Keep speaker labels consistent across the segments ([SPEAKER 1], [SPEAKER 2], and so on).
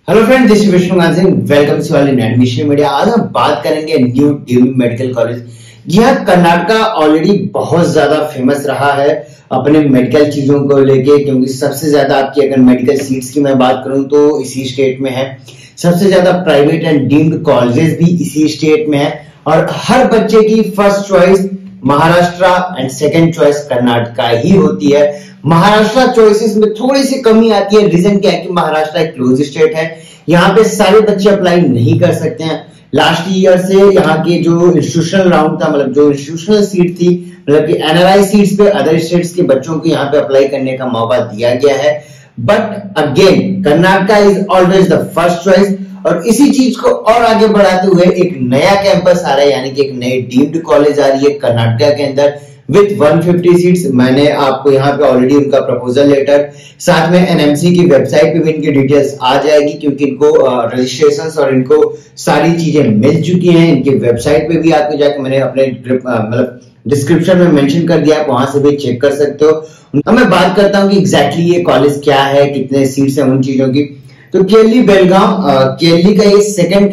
[SPEAKER 1] Hello friend, this is Vishnukant Singh. Welcome to all in admission media. आज हम बात करेंगे न्यू डीम्ड मेडिकल कॉलेज। यह कर्नाटका ऑलरेडी बहुत ज्यादा फेमस रहा है अपने मेडिकल चीजों को लेके, क्योंकि सबसे ज्यादा आपकी अगर मेडिकल सीट्स की मैं बात करूं तो इसी स्टेट में है। सबसे ज्यादा प्राइवेट एंड डीम्ड कॉलेजेस भी इसी स्टेट में है और हर बच्चे की first choice Maharashtra and second choice Karnataka ही होती है। महाराष्ट्र चॉइसेस में थोड़ी सी कमी आती है। रीजन क्या है कि महाराष्ट्र एक क्लोज स्टेट है, यहाँ पे सारे बच्चे अप्लाई नहीं कर सकते हैं। लास्ट ईयर से यहाँ के जो इंस्टीट्यूशनल राउंड था, मतलब जो इंस्टीट्यूशनल सीट थी, मतलब कि एनआरआई सीट्स पे अदर स्टेट्स के बच्चों को यहाँ पे अप्लाई करने का मौका दिया गया है। But again Karnataka is always the first choice. और इसी चीज को और आगे बढ़ाते हुए एक नया कैंपस आ रहा है, यानी कि एक नई डीम्ड कॉलेज आ रही है कर्नाटका के अंदर विथ 150 सीट्स। मैंने आपको यहाँ पे ऑलरेडी उनका प्रपोजल लेटर, साथ में एनएमसी की वेबसाइट पे भी इनकी डिटेल्स आ जाएगी, क्योंकि इनको रजिस्ट्रेशन और इनको सारी चीजें मिल चुकी हैं। इनकी वेबसाइट पे भी आपको जाकर मैंने अपने मतलब डिस्क्रिप्शन में मेंशन कर दिया, आप वहां से भी चेक कर सकते हो। अब मैं बात करता हूँ कि एग्जैक्टली ये कॉलेज क्या है, कितने सीट्स हैं, उन चीजों की। तो केएलई बेलगाम, केएलई का ये सेकंड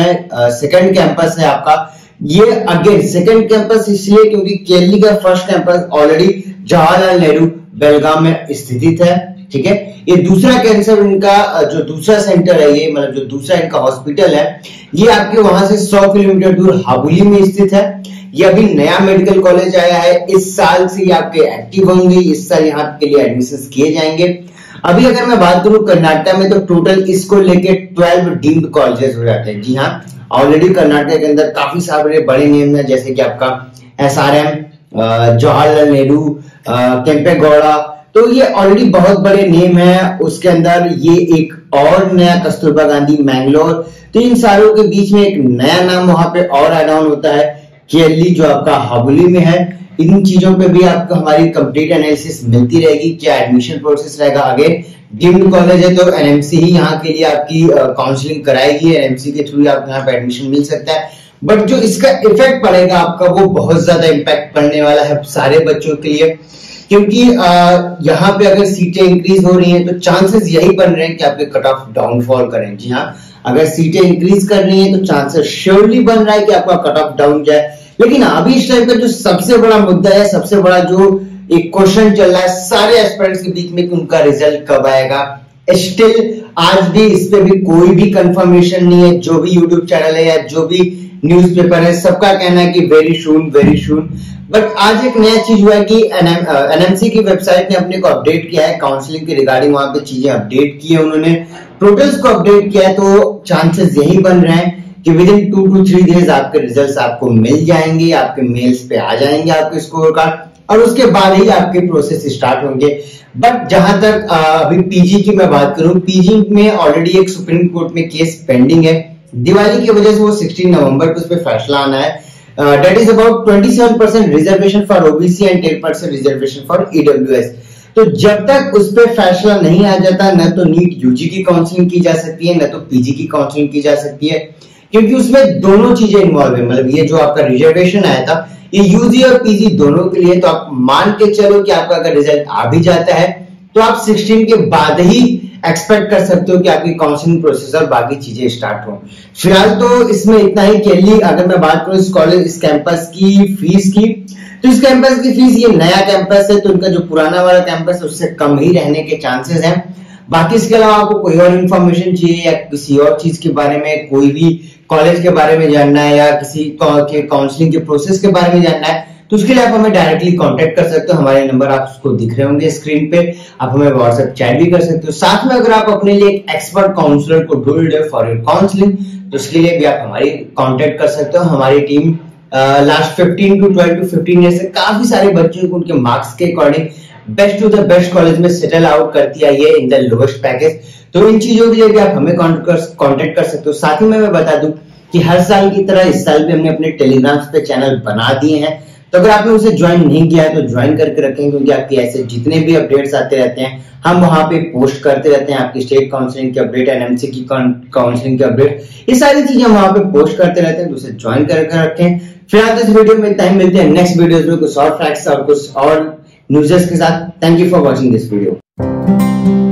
[SPEAKER 1] कैंपस है आपका। ये अगेन सेकंड कैंपस इसलिए क्योंकि केएलई का first campus already Jawaharlal Nehru Belgaum में स्थित है, ठीक है। ये दूसरा कैंसर इनका जो दूसरा सेंटर है, ये मतलब जो दूसरा इनका हॉस्पिटल है, ये आपके वहां से 100 किलोमीटर दूर हाबुली में स्थित है। ये अभी नया मेडिकल कॉलेज आया है, इस साल से ये आपके एक्टिव होंगे, इस साल यहाँ के लिए एडमिशन किए जाएंगे। अभी अगर मैं बात करूं कर्नाटका में, तो टोटल इसको लेके 12 डीम्ड कॉलेजेस हो जाते हैं। जी हाँ, ऑलरेडी कर्नाटका के अंदर काफी सारे बड़े नेम है, जैसे कि आपका एसआरएम, जवाहरलाल नेहरू, केम्पेगौड़ा। तो ये ऑलरेडी बहुत बड़े नेम है। उसके अंदर ये एक और नया कस्तूरबा गांधी मैंगलोर, तो इन सारों के बीच में एक नया नाम वहां पे और ऐड ऑन होता है, केएलई, जो आपका हाबुली में है। इन चीजों पे भी आपको हमारी कंप्लीट एनालिसिस मिलती रहेगी, क्या एडमिशन प्रोसेस रहेगा। आगे डीम्ड कॉलेज है तो एनएमसी ही यहाँ के लिए आपकी काउंसलिंग कराएगी, एनएमसी के थ्रू आपको यहाँ पे एडमिशन मिल सकता है। बट जो इसका इफेक्ट पड़ेगा आपका, वो बहुत ज्यादा इम्पैक्ट पड़ने वाला है सारे बच्चों के लिए, क्योंकि यहाँ पे अगर सीटें इंक्रीज हो रही हैं तो चांसेस यही बन रहे हैं कि आपके कट ऑफ डाउनफॉल करें। जी हाँ, अगर सीटें इंक्रीज कर रही हैं तो चांसेस श्योरली बन रहा है कि आपका कट ऑफ डाउन जाए। लेकिन अभी इस टाइम का जो सबसे बड़ा मुद्दा है, सबसे बड़ा जो एक क्वेश्चन चल रहा है सारे एस्पिरेंट्स के बीच में कि उनका रिजल्ट कब आएगा। स्टिल आज भी इस पे भी कोई भी कंफर्मेशन नहीं है। जो भी यूट्यूब चैनल है या जो भी न्यूज़पेपर है, सबका कहना है कि very soon, very soon. But आज एक नया चीज हुआ है कि एनएमसी की वेबसाइट ने अपने को अपडेट किया है, काउंसलिंग के रिगार्डिंग वहां पे चीजें अपडेट की है उन्होंने, टोटल्स को अपडेट किया है। तो चांसेस यही बन रहे हैं कि विद इन 2 to 3 डेज आपके रिजल्ट्स आपको मिल जाएंगे, आपके मेल्स पे आ जाएंगे आपके स्कोर कार्ड, और उसके बाद ही आपके प्रोसेस स्टार्ट होंगे। बट जहां तक अभी पीजी की मैं बात करूं, पीजी में ऑलरेडी एक सुप्रीम कोर्ट में केस पेंडिंग है। दिवाली की वजह से वो 16 नवंबर को उस पर फैसला आना है। Date is about 27% reservation for OBC and 10% reservation for EWS. तो जब तक उस पर फैसला नहीं आ जाता, न तो नीट यूजी की काउंसलिंग की जा सकती है, न तो पीजी की काउंसलिंग की जा सकती है, क्योंकि उसमें दोनों चीजें इन्वॉल्व है। मतलब ये जो आपका रिजर्वेशन आया था, ये यूजी और पीजी दोनों के लिए। तो आप मान के चलो कि आपका अगर रिजल्ट आ भी जाता है तो आप 16 के बाद ही एक्सपेक्ट कर सकते हो कि आपकी काउंसलिंग प्रोसेस और बाकी चीजें स्टार्ट हो। फिलहाल तो इसमें इतना ही। केएलई, अगर मैं बात करूं इस कॉलेज, इस कैंपस की फीस की, तो इस कैंपस की फीस, ये नया कैंपस है तो इनका जो पुराना वाला कैंपस है उससे कम ही रहने के चांसेस हैं। बाकी इसके अलावा आपको कोई और इन्फॉर्मेशन चाहिए या किसी और चीज के बारे में, कोई भी कॉलेज के बारे में जानना है या किसी के काउंसलिंग के प्रोसेस के बारे में जानना है, तो उसके लिए आप हमें डायरेक्टली कांटेक्ट कर सकते हो। हमारे नंबर आप उसको दिख रहे होंगे स्क्रीन पे, आप हमें व्हाट्सएप चैट भी कर सकते हो। साथ में अगर आप अपने लिए एक एक्सपर्ट काउंसलर को ढूंढ रहे हो फॉर योर काउंसलिंग, तो उसके लिए भी आप हमारी कांटेक्ट कर सकते हो। हमारी team last 15 to 12 to 15 year से काफी सारे बच्चों को उनके मार्क्स के according best to the best college में सेटल आउट करती है ये इन द लोएस्ट पैकेज। तो इन चीजों के लिए भी आप हमें कांटेक्ट कर सकते हो। साथ ही में मैं बता दूं कि हर साल की तरह इस साल भी हमने अपने टेलीग्राम पे चैनल बना दिए हैं, तो अगर आपने उसे ज्वाइन नहीं किया है तो ज्वाइन करके रखें, क्योंकि आपके ऐसे जितने भी अपडेट्स आते रहते हैं हम वहां पे पोस्ट करते रहते हैं। आपकी स्टेट काउंसलिंग की अपडेट, एनएमसी की काउंसलिंग की अपडेट, ये सारी चीजें हम वहां पे पोस्ट करते रहते हैं, तो उसे ज्वाइन करके रखें। फिलहाल इस वीडियो में टाइम मिलते हैं नेक्स्ट वीडियोस में कुछ और फैक्ट्स और कुछ और न्यूज़ेस के साथ। Thank you for watching this video.